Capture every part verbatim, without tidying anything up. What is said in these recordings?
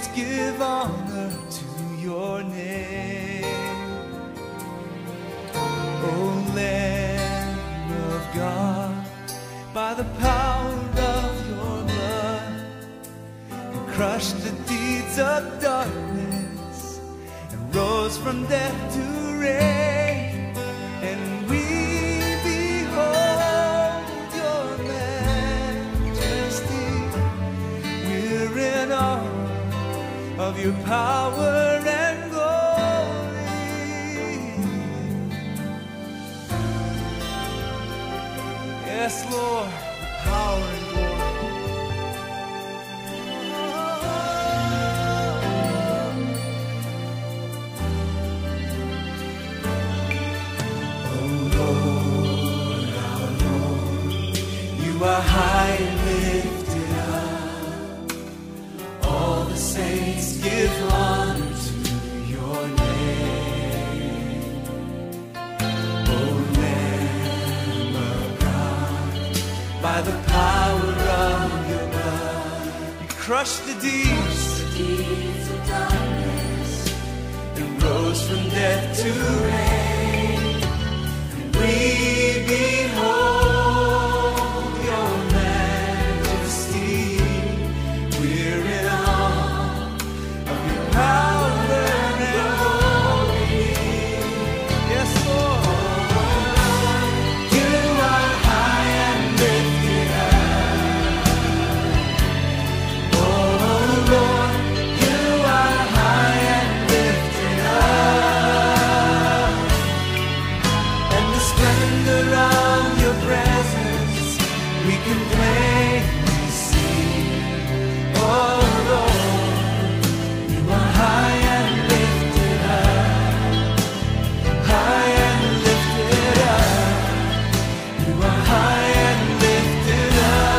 give honor to your name. O Lamb of God, by the power of your blood, you crushed the deeds of darkness and rose from death to reign. And we behold your majesty. We're in awe of your power and glory. Yes, Lord, power and glory. Oh Lord, our Lord, you are high and lifted up. All the saints give honor to your name. O Lamb of God, by the power of your blood, you crushed the deeds, the deeds of darkness and rose from death to reign. And we behold your majesty. We're in awe of your power and glory. Yes, Lord. You are high and lifted up. Oh Lord, you are high and lifted up. And the splendor of your presence we can plainly see. Oh Lord, you are high and lifted up. High and lifted up. You are high and lifted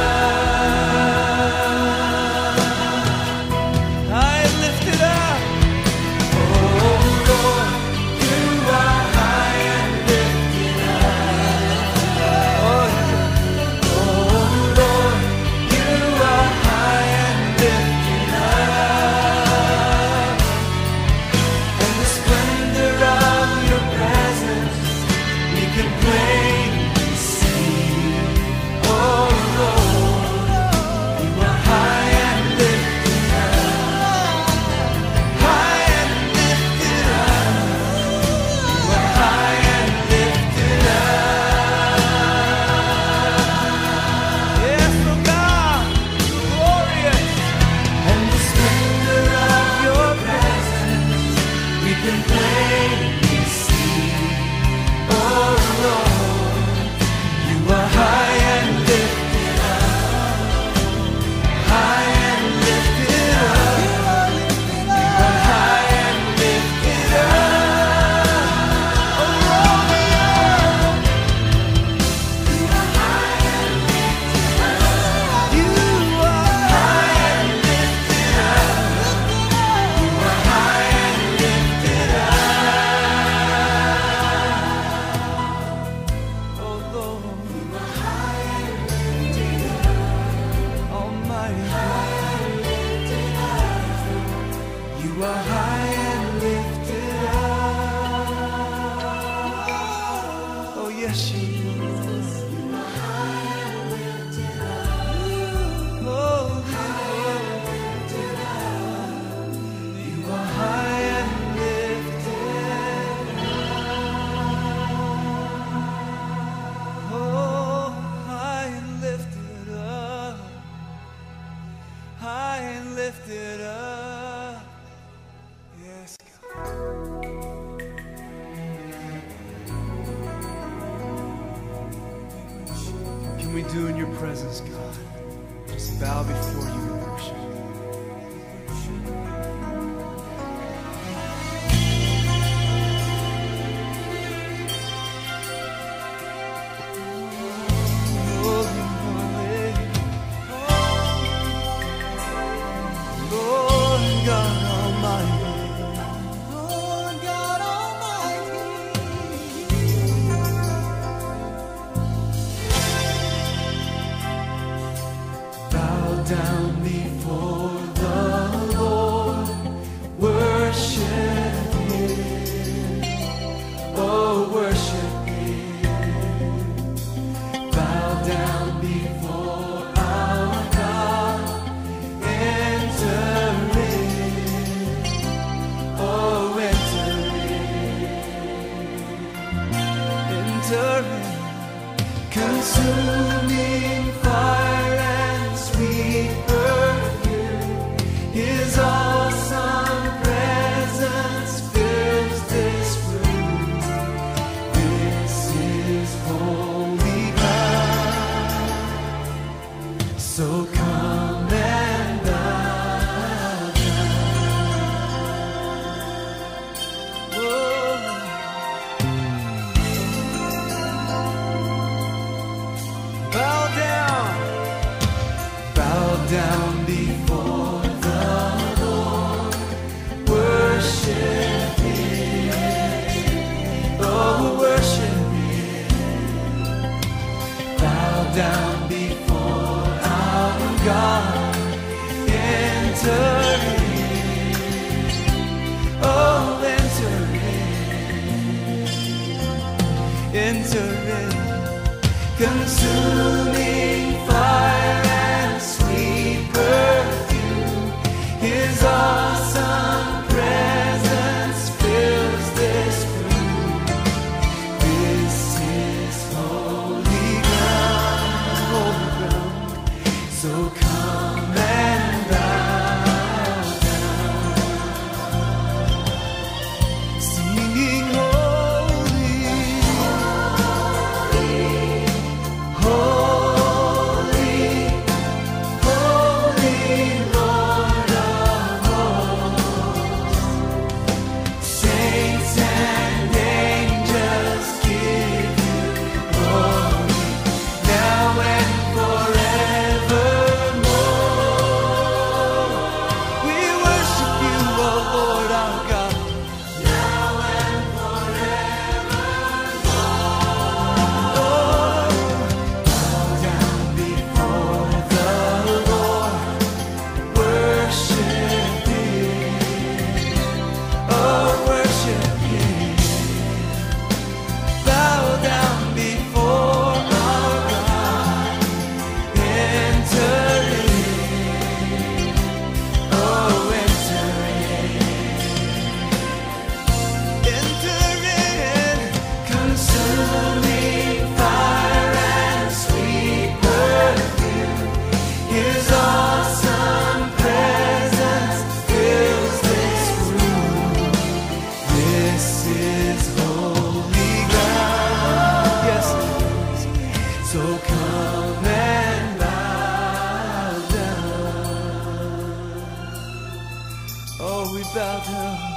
up. High and lifted up. Oh Lord, you are high and lifted up. Oh, oh Lord, you are high and lifted up. And the splendor of your presence we can plainly see. Oh Lord, you are high and lifted up. High and lifted up. You are high and lifted up. Yes, oh God, glorious. And the splendor of your presence we can plainly see. Oh Lord, you are high and lifted up. High and lifted up. You are high and lifted up. Oh Lord, you are high and lifted up. You are high and lifted up. You are high and lifted up. Oh Lord, you are high and lifted up. Almighty high and lifted up. You are high and lifted up. Oh yes, you are high and lifted up. Oh, high and lifted up. You are high and lifted up. Oh, high and lifted up. High and lifted up. Yes, God. Can we do in your presence, God? Just bow before you and worship. Holy, holy, Lord God Almighty. Lord God Almighty. Bow down before the Lord. consuming fire and sweet perfume. His awesome presence fills this room. This is holy ground. So come and bow down. Oh. Bow down, bow down before the Lord, worship Him, oh worship Him. Bow down before our God, enter in, oh enter in, enter in. Consuming fire and sweet perfume, His awesome presence fills this room. This is holy ground, holy ground. So come and bow down, singing holy, holy, holy Lord of hosts. Saints and angels give you glory, now and forevermore. We worship you, O Lord our God, now and forevermore. Bow down before the Lord, worship Him, oh worship Him. Bow down before our God, enter in, oh enter in, enter in. Consuming fire and sweet perfume, His awesome presence fills this room. This is holy ground, yes it is. So come and bow down. Oh, we bow down.